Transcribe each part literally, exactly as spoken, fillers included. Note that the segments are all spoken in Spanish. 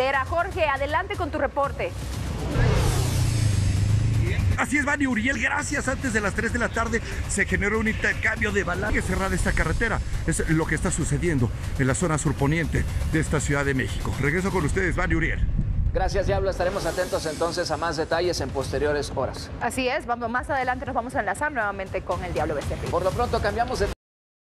carretera. Jorge, adelante con tu reporte. Así es, Vani Uriel, gracias. Antes de las tres de la tarde se generó un intercambio de balas. Que cerrada esta carretera es lo que está sucediendo en la zona surponiente de esta Ciudad de México. Regreso con ustedes, Vani Uriel. Gracias, Diablo. Estaremos atentos entonces a más detalles en posteriores horas. Así es, vamos, más adelante nos vamos a enlazar nuevamente con el Diablo Bestepi. Por lo pronto cambiamos de...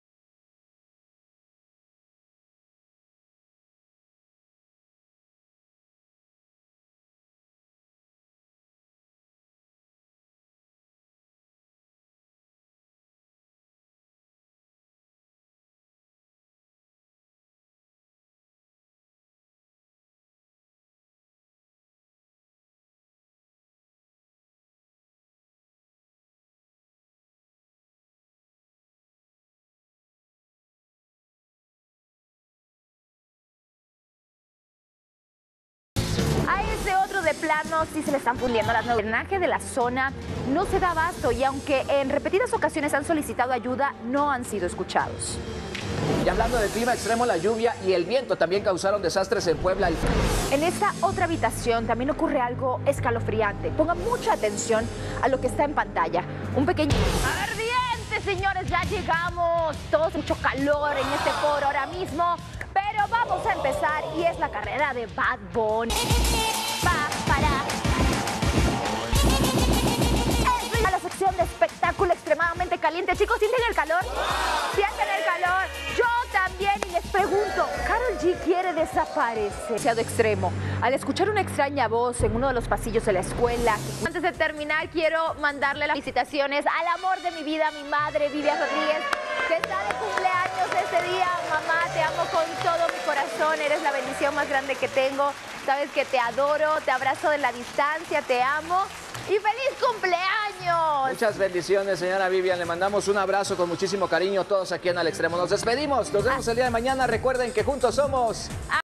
A ese otro de plano sí se le están puliendo las nubes. El drenaje de la zona no se da abasto y aunque en repetidas ocasiones han solicitado ayuda, no han sido escuchados. Y hablando del clima extremo, la lluvia y el viento también causaron desastres en Puebla. En esta otra habitación también ocurre algo escalofriante. Pongan mucha atención a lo que está en pantalla. Un pequeño... ¡Ardiente, señores! Ya llegamos. Todos mucho calor en este foro ahora mismo. Pero vamos a empezar y es la carrera de Bad Bunny. Pa, para. Esto es la sección de espectáculo extremadamente caliente. Chicos, ¿sienten el calor? ¿Sienten el calor? Yo también y les pregunto, ¿Karol G quiere desaparecer? Demasiado extremo. Al escuchar una extraña voz en uno de los pasillos de la escuela. Antes de terminar, quiero mandarle las felicitaciones al amor de mi vida, mi madre, Vivian Rodríguez, que está de cumpleaños este día. Mamá, te amo con todo mi corazón, eres la bendición más grande que tengo. Sabes que te adoro, te abrazo de la distancia, te amo. ¡Y feliz cumpleaños! Muchas bendiciones, señora Vivian. Le mandamos un abrazo con muchísimo cariño todos aquí en Al Extremo. Nos despedimos. Nos vemos el día de mañana. Recuerden que juntos somos...